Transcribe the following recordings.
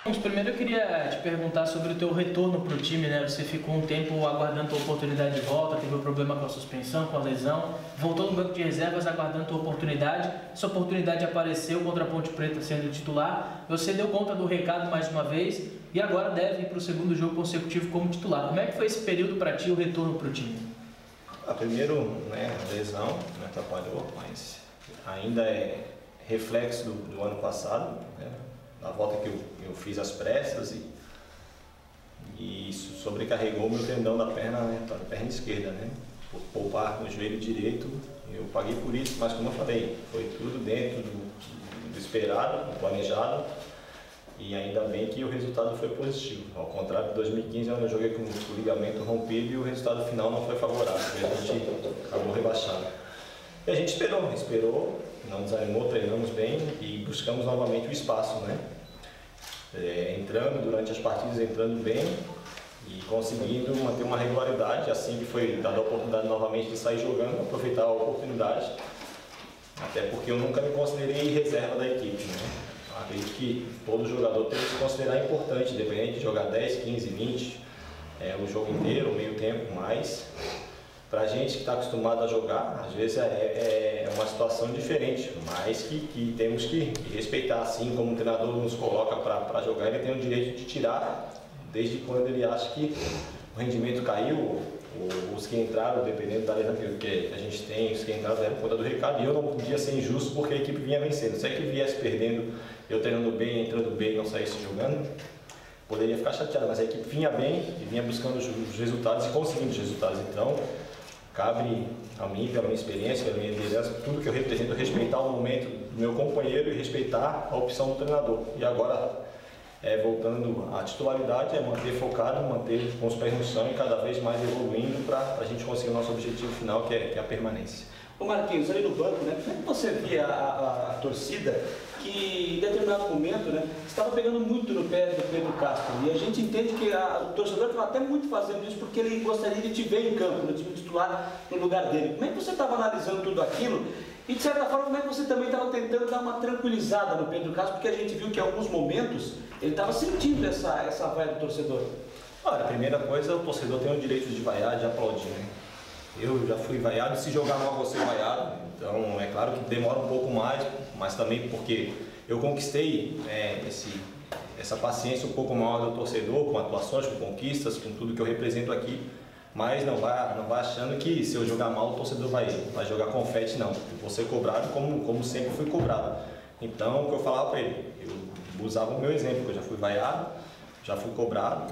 Primeiro eu queria te perguntar sobre o teu retorno para o time, né? Você ficou um tempo aguardando tua oportunidade de volta, teve um problema com a suspensão, com a lesão, voltou no banco de reservas aguardando tua oportunidade, essa oportunidade apareceu contra a Ponte Preta sendo titular, você deu conta do recado mais uma vez e agora deve ir para o segundo jogo consecutivo como titular. Como é que foi esse período para ti, o retorno para o time? Primeiro, a lesão me atrapalhou, mas ainda é reflexo do ano passado, né? Na volta que eu fiz as pressas e isso sobrecarregou meu tendão da perna, né, da perna esquerda, né? Por poupar no joelho direito, eu paguei por isso, mas como eu falei, foi tudo dentro do esperado, do planejado, e ainda bem que o resultado foi positivo. Ao contrário de 2015, onde eu joguei com o ligamento rompido e o resultado final não foi favorável, a gente acabou rebaixado. E a gente esperou, não desanimou, treinamos bem e buscamos novamente o espaço, né? Entrando durante as partidas, entrando bem e conseguindo manter uma regularidade, assim que foi dada a oportunidade novamente de sair jogando, aproveitar a oportunidade, até porque eu nunca me considerei reserva da equipe, né? Acredito que todo jogador tem que se considerar importante, independente de jogar 10, 15, 20, o jogo inteiro, o meio tempo, mas para a gente que está acostumado a jogar, às vezes é uma situação diferente, mas que temos que respeitar, assim como o treinador nos coloca para jogar, ele tem o direito de tirar desde quando ele acha que o rendimento caiu, os que entraram, dependendo da lesão que a gente tem, os que entraram deram conta do recado, e eu não podia ser injusto porque a equipe vinha vencendo. Se a equipe viesse perdendo, eu treinando bem, entrando bem e não saísse jogando, poderia ficar chateado, mas a equipe vinha bem e vinha buscando os resultados e conseguindo os resultados. Então, cabe a mim, pela minha experiência, pela minha liderança, tudo que eu represento, respeitar o momento do meu companheiro e respeitar a opção do treinador. E agora, voltando à titularidade, é manter focado, manter com os pés no chão e cada vez mais evoluindo para a gente conseguir o nosso objetivo final, que é a permanência. Ô Marquinhos, ali no banco, né, como é que você via a torcida que em determinado momento, né, estava pegando muito no pé do Pedro Castro, e a gente entende que o torcedor estava até muito fazendo isso porque ele gostaria de te ver em campo, no time titular, no lugar dele. Como é que você estava analisando tudo aquilo e, de certa forma, como é que você também estava tentando dar uma tranquilizada no Pedro Castro, porque a gente viu que em alguns momentos ele estava sentindo essa vaia do torcedor? Olha, a primeira coisa, o torcedor tem o direito de vaiar, de aplaudir, né? Eu já fui vaiado e se jogar mal vou ser vaiado, então é claro que demora um pouco mais, mas também porque eu conquistei essa paciência um pouco maior do torcedor, com atuações, com conquistas, com tudo que eu represento aqui, mas não vai achando que se eu jogar mal o torcedor vai jogar confete, não. Eu vou ser cobrado como sempre fui cobrado. Então o que eu falava para ele, eu usava o meu exemplo, que eu já fui vaiado, já fui cobrado.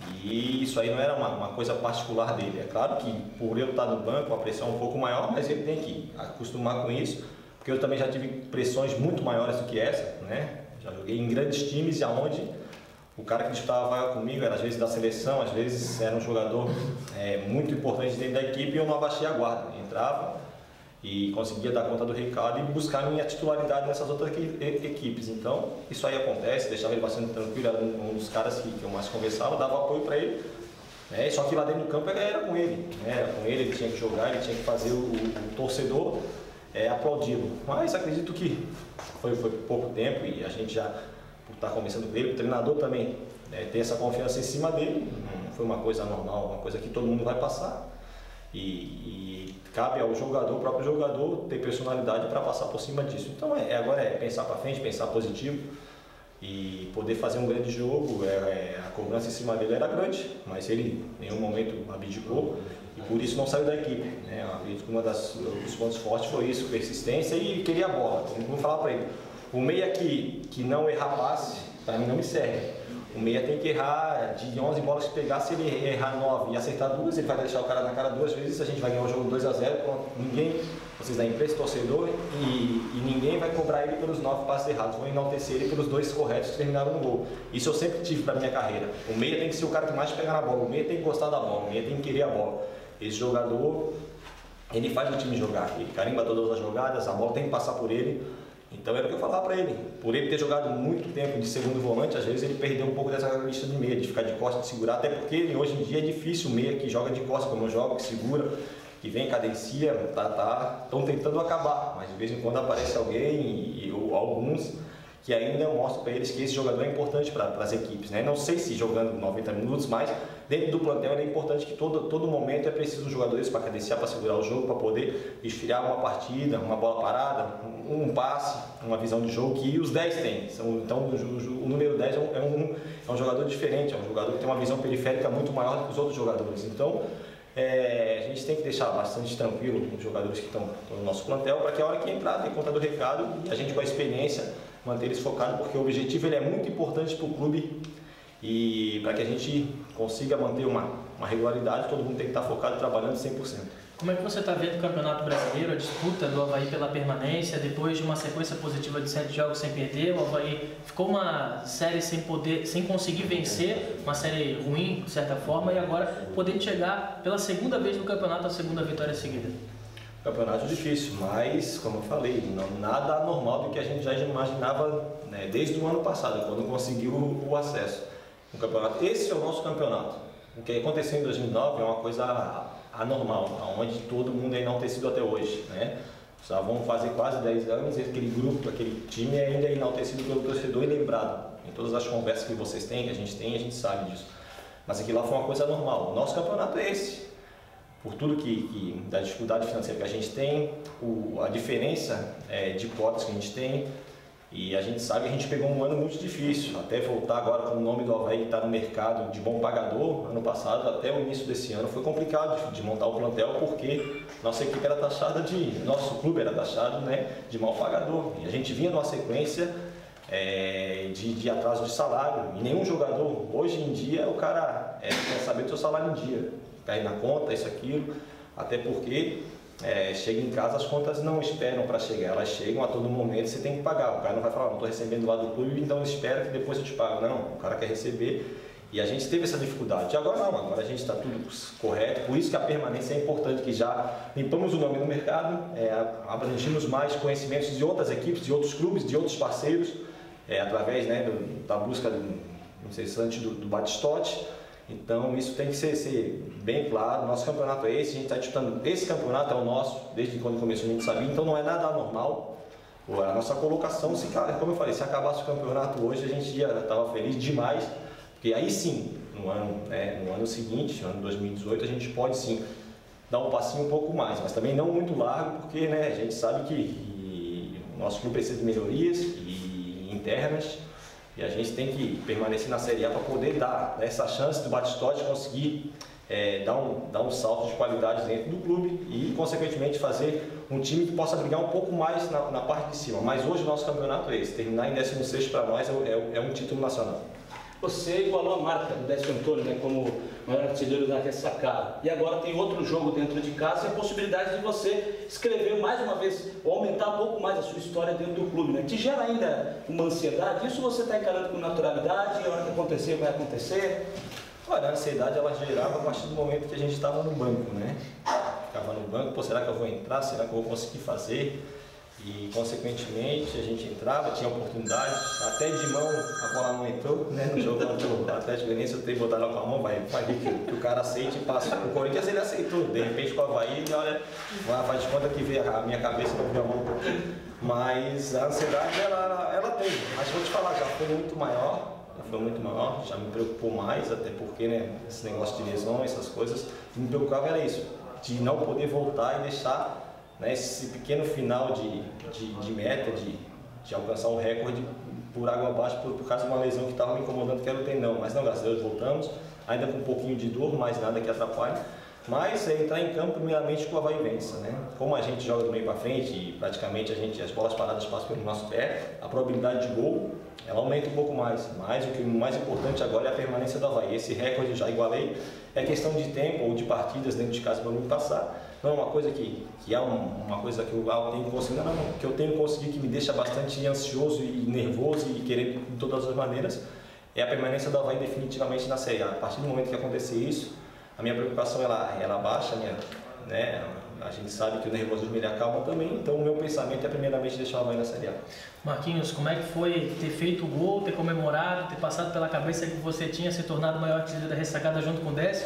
E isso aí não era uma coisa particular dele. É claro que por eu estar no banco, a pressão é um pouco maior, mas ele tem que acostumar com isso, porque eu também já tive pressões muito maiores do que essa, né? Já joguei em grandes times, aonde o cara que disputava a vaga comigo era às vezes da seleção, às vezes era um jogador muito importante dentro da equipe, e eu não abaixei a guarda, entrava e conseguia dar conta do recado e buscar minha titularidade nessas outras equipes. Então, isso aí acontece, deixava ele bastante tranquilo, era um dos caras que eu mais conversava, dava apoio para ele, né? Só que lá dentro do campo era com ele, né? Era com ele tinha que jogar, ele tinha que fazer o torcedor aplaudi-lo. Mas acredito que foi pouco tempo e a gente já, por estar conversando com ele, o treinador também ter essa confiança em cima dele, não foi uma coisa normal, uma coisa que todo mundo vai passar. E cabe ao jogador, o próprio jogador, ter personalidade para passar por cima disso. Então agora é pensar para frente, pensar positivo e poder fazer um grande jogo. A cobrança em cima dele era grande, mas ele em nenhum momento abdicou e por isso não saiu da equipe, né? Eu acredito que dos pontos fortes foi isso, persistência e queria a bola. Vou falar para ele, o meia que não errar passe, para mim não me serve. O meia tem que errar, de 11 bolas que pegar, se ele errar 9 e acertar 2, ele vai deixar o cara na cara 2 vezes, a gente vai ganhar o jogo 2-0, ninguém, vocês da imprensa, torcedor, e ninguém vai cobrar ele pelos 9 passes errados, vão enaltecer ele pelos 2 corretos que terminaram no gol. Isso eu sempre tive para minha carreira. O meia tem que ser o cara que mais pega na bola, o meia tem que gostar da bola, o meia tem que querer a bola. Esse jogador, ele faz o time jogar, ele carimba todas as jogadas, a bola tem que passar por ele. Então era o que eu falava para ele, por ele ter jogado muito tempo de segundo volante, às vezes ele perdeu um pouco dessa característica de meia, de ficar de costas, de segurar, até porque hoje em dia é difícil o meia que joga de costas, como eu jogo, que segura, que vem, cadencia, estão tentando acabar, mas de vez em quando aparece alguém ou alguns que ainda eu mostro para eles que esse jogador é importante para as equipes, né? Não sei se jogando 90 minutos, mas dentro do plantel é importante que todo momento é preciso um jogador para cadenciar, para segurar o jogo, para poder esfriar uma partida, uma bola parada, um passe, uma visão de jogo que os 10 têm. Então o número 10 é um jogador diferente, é um jogador que tem uma visão periférica muito maior do que os outros jogadores. Então a gente tem que deixar bastante tranquilo os jogadores que estão no nosso plantel para que a hora que entrar, dê conta do recado e a gente com a experiência manter eles focados, porque o objetivo ele é muito importante para o clube e para que a gente consiga manter uma regularidade, todo mundo tem que estar focado trabalhando 100%. Como é que você está vendo o Campeonato Brasileiro, a disputa do Avaí pela permanência, depois de uma sequência positiva de 7 jogos sem perder? O Avaí ficou uma série sem conseguir vencer, uma série ruim, de certa forma, e agora podendo chegar pela segunda vez no campeonato, a segunda vitória seguida. Campeonato difícil, mas, como eu falei, nada anormal do que a gente já imaginava, né, desde o ano passado, quando conseguiu o acesso. O campeonato, esse é o nosso campeonato. O que aconteceu em 2009 é uma coisa anormal, onde todo mundo é enaltecido até hoje, né? Já vão fazer quase 10 anos e aquele grupo, aquele time ainda é enaltecido pelo torcedor e lembrado. Em todas as conversas que vocês têm, que a gente sabe disso. Mas aquilo lá foi uma coisa normal. O nosso campeonato é esse. Por tudo da dificuldade financeira que a gente tem, a diferença de cotas que a gente tem, e a gente sabe que a gente pegou um ano muito difícil, até voltar agora com o nome do Avaí que está no mercado de bom pagador, ano passado até o início desse ano foi complicado de montar o plantel, porque nossa equipe era taxada nosso clube era taxado, né, de mal pagador, e a gente vinha numa sequência de atraso de salário, e nenhum jogador, hoje em dia, o cara quer saber do seu salário em dia, cair na conta, isso, aquilo, até porque chega em casa, as contas não esperam para chegar, elas chegam a todo momento, você tem que pagar. O cara não vai falar, não estou recebendo lá do clube, então espera que depois eu te pago. Não, o cara quer receber e a gente teve essa dificuldade. Agora não, agora a gente está tudo correto, por isso que a permanência é importante, que já limpamos o nome no mercado, abrangimos mais conhecimentos de outras equipes, de outros clubes, de outros parceiros, através, né, da busca incessante do Batistote. Então isso tem que ser bem claro, nosso campeonato é esse, a gente está disputando, esse campeonato é o nosso, desde quando começou a gente sabia, então não é nada anormal. A nossa colocação, como eu falei, se acabasse o campeonato hoje a gente já estava feliz demais, porque aí sim, no ano seguinte, ano 2018, a gente pode sim dar um passinho um pouco mais, mas também não muito largo, porque, né, a gente sabe que o nosso clube precisa de melhorias internas, e a gente tem que permanecer na Série A para poder dar essa chance do Batistote conseguir dar um salto de qualidade dentro do clube e, consequentemente, fazer um time que possa brigar um pouco mais na parte de cima. Mas hoje o nosso campeonato é esse. Terminar em 16º para nós é um título nacional. Você igualou a marca do Décio Antônio, né, como maior artilheiro da ressacada. E agora tem outro jogo dentro de casa e a possibilidade de você escrever mais uma vez, ou aumentar um pouco mais a sua história dentro do clube, né? Te gera ainda uma ansiedade? Isso você está encarando com naturalidade? E a hora que acontecer, vai acontecer? Olha, a ansiedade ela gerava a partir do momento que a gente estava no banco, né? Ficava no banco, pô, será que eu vou entrar? Será que eu vou conseguir fazer? E, consequentemente, a gente entrava, tinha oportunidade, até de mão a bola não entrou, né? No jogo do Atlético Goianiense eu tenho que botar ela com a mão, vai ver que o cara aceite e passa. O Corinthians ele aceitou, de repente com o Avaí, ele olha, faz de conta que vê a minha cabeça, não vê a mão. Mas a ansiedade ela tem, mas vou te falar, já foi muito maior, já me preocupou mais, até porque, né, esse negócio de lesão, essas coisas, o que me preocupava era isso, de não poder voltar e deixar, né, esse pequeno final de meta, de alcançar um recorde por água abaixo por causa de uma lesão que estava me incomodando, que era o tendão. Mas não, graças a Deus voltamos, ainda com um pouquinho de dor, mas nada que atrapalhe. Mas entrar em campo primeiramente com o Avaí vença, né? Como a gente joga do meio para frente e praticamente as bolas paradas passam pelo nosso pé, a probabilidade de gol ela aumenta um pouco mais. Mas o mais importante agora é a permanência do Avaí. Esse recorde eu já igualei, é questão de tempo ou de partidas dentro de casa para mim passar. Não é uma coisa que é uma coisa que eu tenho conseguido, que eu tenho conseguido, que me deixa bastante ansioso e nervoso e querer de todas as maneiras, é a permanência do Avaí definitivamente na Série A. A partir do momento que acontecer isso, a minha preocupação ela baixa, né? A gente sabe que o nervosismo ele acalma também, então o meu pensamento é primeiramente deixar o Avaí na Série A. Marquinhos, como é que foi ter feito o gol, ter comemorado, ter passado pela cabeça que você tinha se tornado o maior artilheiro da ressacada junto com o Décio?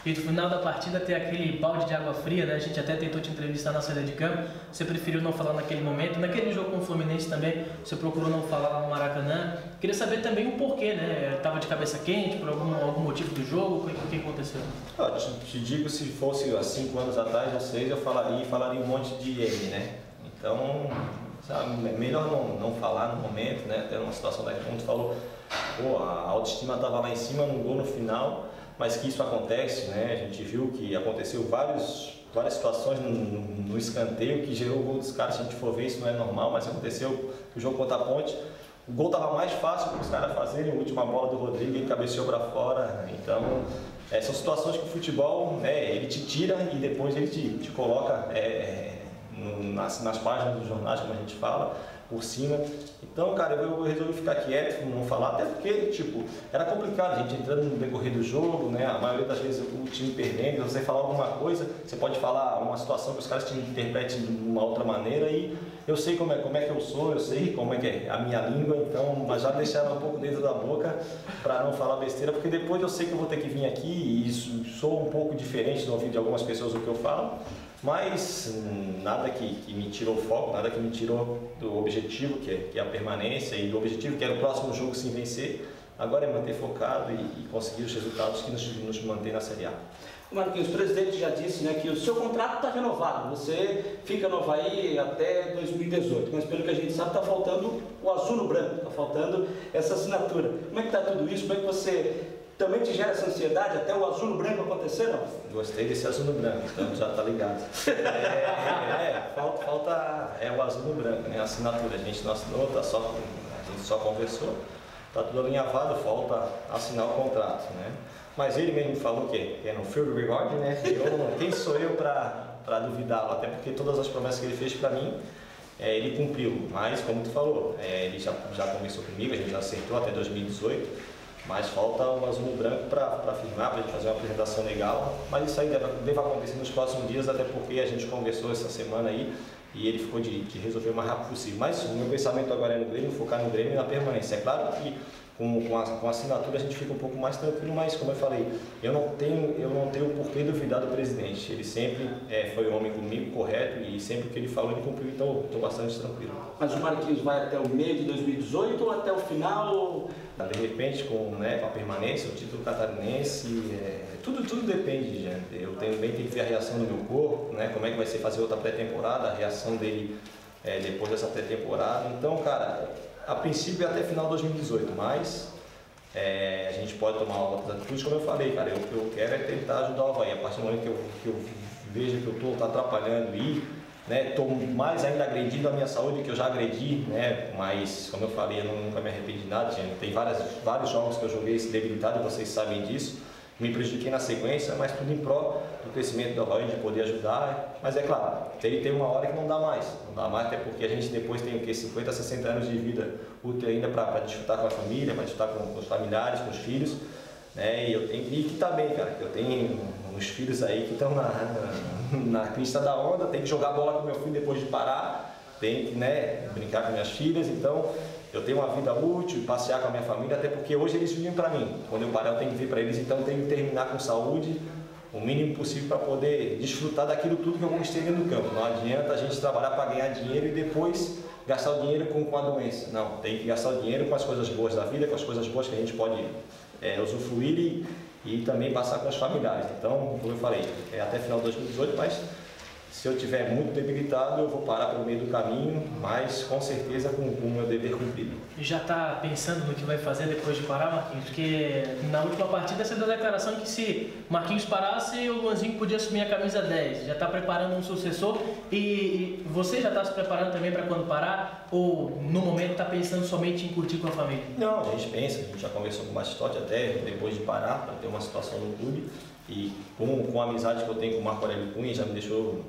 e no final da partida ter aquele balde de água fria, né? A gente até tentou te entrevistar na saída de campo, você preferiu não falar naquele momento. Naquele jogo com o Fluminense também, você procurou não falar lá no Maracanã. Queria saber também o porquê, né? Tava de cabeça quente por algum motivo do jogo? O que aconteceu? Te digo, se fosse há 5 anos atrás ou 6, eu falaria um monte de M, né? Então, sabe, melhor não falar no momento, né? Até numa situação daquela, como tu falou, pô, a autoestima estava lá em cima, num gol no final, mas que isso acontece, né? A gente viu que aconteceu várias situações no escanteio que gerou o gol dos caras. Se a gente for ver, isso não é normal, mas aconteceu o jogo contra a Ponte. O gol estava mais fácil para os caras fazerem, a última bola do Rodrigo, ele cabeceou para fora. Então, são situações que o futebol, né, ele te tira e depois ele te coloca nas páginas dos jornais, como a gente fala, por cima. Então, cara, eu resolvi ficar quieto, não falar, até porque, tipo, era complicado, a gente entrando no decorrer do jogo, né, a maioria das vezes o time perdendo, você falar alguma coisa, você pode falar uma situação que os caras te interpretem de uma outra maneira, e eu sei como é que eu sou, eu sei como é que é a minha língua, então, mas já deixar um pouco dentro da boca para não falar besteira, porque depois eu sei que eu vou ter que vir aqui e isso sou um pouco diferente no ouvido de algumas pessoas do que eu falo. Mas nada que me tirou o foco, nada que me tirou do objetivo, que é a permanência, e do objetivo que era o próximo jogo sim vencer. Agora é manter focado e conseguir os resultados que nos mantém na Série A. Marquinhos, o presidente já disse, né, que o seu contrato está renovado, você fica no Avaí até 2018, mas pelo que a gente sabe está faltando o azul no branco, está faltando essa assinatura. Como é que está tudo isso? Como é que você também te gera essa ansiedade até o azul no branco acontecer, não? Gostei desse azul no branco, então já tá ligado. Falta o azul no branco, né? A assinatura, a gente não assinou, a gente só conversou, tá tudo alinhavado, falta assinar o contrato, né? Mas ele mesmo falou que é no field record, né? Quem sou eu para duvidá-lo? Até porque todas as promessas que ele fez para mim, ele cumpriu. Mas, como tu falou, ele já conversou comigo, a gente já acertou até 2018. Mas falta o azul no branco para firmar, para a gente fazer uma apresentação legal. Mas isso aí deve acontecer nos próximos dias, até porque a gente conversou essa semana aí e ele ficou de resolver o mais rápido possível. Mas o meu pensamento agora é no Grêmio, focar no Grêmio e na permanência. É claro que com a assinatura a gente fica um pouco mais tranquilo, mas como eu falei, eu não tenho por que duvidar do presidente. Ele sempre foi um homem comigo, correto, e sempre que ele falou ele cumpriu, então estou bastante tranquilo. Mas o Marquinhos vai até o meio de 2018 ou até o final? De repente, com a permanência, o título catarinense, tudo depende, gente. Eu tenho que ver a reação do meu corpo, né? Como é que vai ser fazer outra pré-temporada, a reação dele depois dessa pré-temporada. Então, cara, a princípio é até final de 2018, mas a gente pode tomar outras atitudes, como eu falei, cara. O que eu quero é tentar ajudar o Avaí. A partir do momento que eu vejo que eu estou atrapalhando e estou mais ainda agredindo a minha saúde, que eu já agredi, né? Mas como eu falei, eu nunca me arrependi de nada. Tem vários jogos que eu joguei debilitado, e vocês sabem disso. Me prejudiquei na sequência, mas tudo em prol do crescimento do Avaí, de poder ajudar. Mas é claro, tem uma hora que não dá mais, até porque a gente depois tem 50, 60 anos de vida útil ainda para desfrutar com a família, para desfrutar com os familiares, com os filhos, né? E eu tenho que estar bem, cara, que eu tenho uns filhos aí que estão na crista da onda, tenho que jogar bola com meu filho depois de parar, tenho que brincar com minhas filhas, então eu tenho uma vida útil, passear com a minha família, até porque hoje eles vivem para mim. Quando eu parar eu tenho que vir para eles, então eu tenho que terminar com saúde, o mínimo possível para poder desfrutar daquilo tudo que eu conquistei dentro do campo. Não adianta a gente trabalhar para ganhar dinheiro e depois gastar o dinheiro com a doença. Não, tem que gastar o dinheiro com as coisas boas da vida, com as coisas boas que a gente pode usufruir e também passar com os familiares. Então, como eu falei, até final de 2018, mas se eu estiver muito debilitado, eu vou parar pelo meio do caminho, mas com certeza com o meu dever cumprido. E já está pensando no que vai fazer depois de parar, Marquinhos? Porque na última partida você deu a declaração que se Marquinhos parasse, o Luanzinho podia assumir a camisa 10. Já está preparando um sucessor e você já está se preparando também para quando parar? Ou no momento está pensando somente em curtir com a família? Não, a gente pensa, a gente já conversou com o Bastotti até depois de parar, para ter uma situação no clube. E com a amizade que eu tenho com o Marco Aurélio Cunha, já me deixou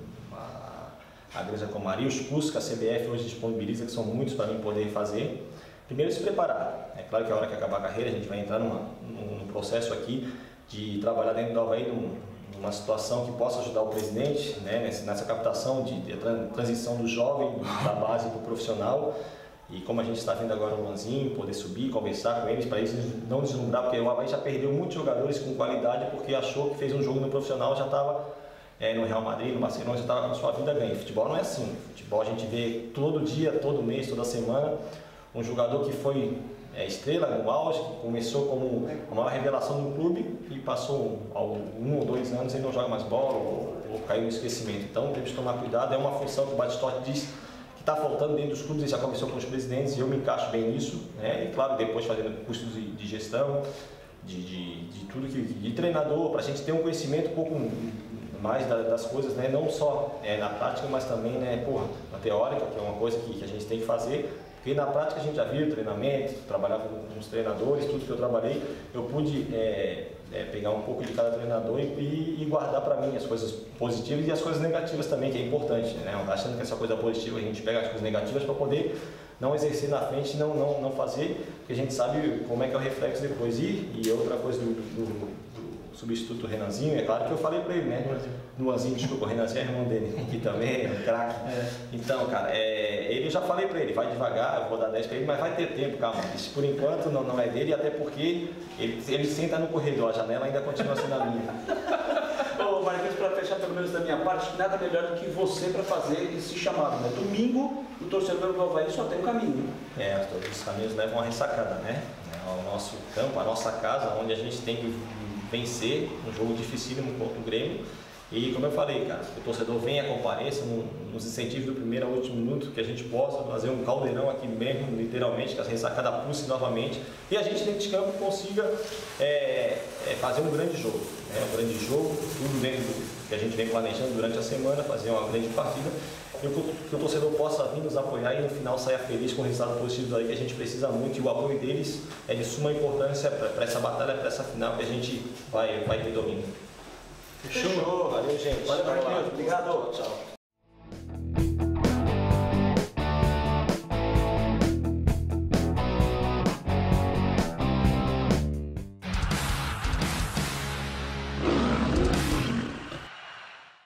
a Granja Comari, os cursos que a CBF hoje disponibiliza, que são muitos para mim poder fazer. Primeiro, se preparar. É claro que a hora que acabar a carreira, a gente vai entrar num processo aqui de trabalhar dentro do Avaí numa situação que possa ajudar o presidente, né, nessa captação de transição do jovem, da base para o profissional. E como a gente está vendo agora o Luanzinho, poder subir, conversar com eles, para eles não deslumbrar, porque o Avaí já perdeu muitos jogadores com qualidade porque achou que fez um jogo no profissional, já estava no Real Madrid, no Barcelona, já estava com sua vida ganha. Futebol não é assim. Futebol a gente vê todo dia, todo mês, toda semana, um jogador que foi estrela no auge, que começou como a maior revelação do clube e passou 1 ou 2 anos e não joga mais bola ou caiu no esquecimento. Então temos que tomar cuidado, é uma função que o Batistotti diz que está faltando dentro dos clubes, ele já conversou com os presidentes e eu me encaixo bem nisso, né? E claro, depois fazendo cursos de gestão, de tudo, de treinador, para a gente ter um conhecimento um pouco mais das coisas, né? Não só na prática, mas também na teórica, que é uma coisa que a gente tem que fazer. Porque na prática a gente já viu treinamento, trabalhava com os treinadores, tudo que eu trabalhei, eu pude pegar um pouco de cada treinador e guardar para mim as coisas positivas e as coisas negativas também, que é importante, né? Achando que essa coisa positiva a gente pega as coisas negativas para poder não exercer na frente, não fazer, porque a gente sabe como é que é o reflexo depois. E outra coisa do substituto Renanzinho, é claro que eu falei para ele, né? Luanzinho, desculpa, o Renanzinho é irmão dele, que também é um craque. Então, cara, eu já falei para ele, vai devagar, eu vou dar 10 para ele, mas vai ter tempo, calma. Isso por enquanto não é dele, até porque ele senta no corredor, a janela ainda continua sendo a minha. Ô, Marquinhos, para fechar pelo menos da minha parte, nada melhor do que você para fazer esse chamado, né? Domingo, o torcedor do Avaí só tem um caminho. Todos os caminhos levam a ressacada, né? Ao nosso campo, a nossa casa, onde a gente tem que vencer um jogo dificílimo contra o Grêmio. E como eu falei, cara, que o torcedor venha, compareça, nos incentivos do primeiro ao último minuto, que a gente possa fazer um caldeirão aqui mesmo, literalmente, que a ressacada pulse novamente e a gente dentro de campo consiga fazer um grande jogo, né? Um grande jogo, tudo dentro do que a gente vem planejando durante a semana, fazer uma grande partida e que o torcedor possa vir nos apoiar e no final saia feliz com o resultado positivo aí que a gente precisa muito, e o apoio deles é de suma importância para essa batalha, para essa final que a gente vai ter domingo. Fechou. Valeu, gente. Valeu, Marquinhos. Obrigado. Tchau.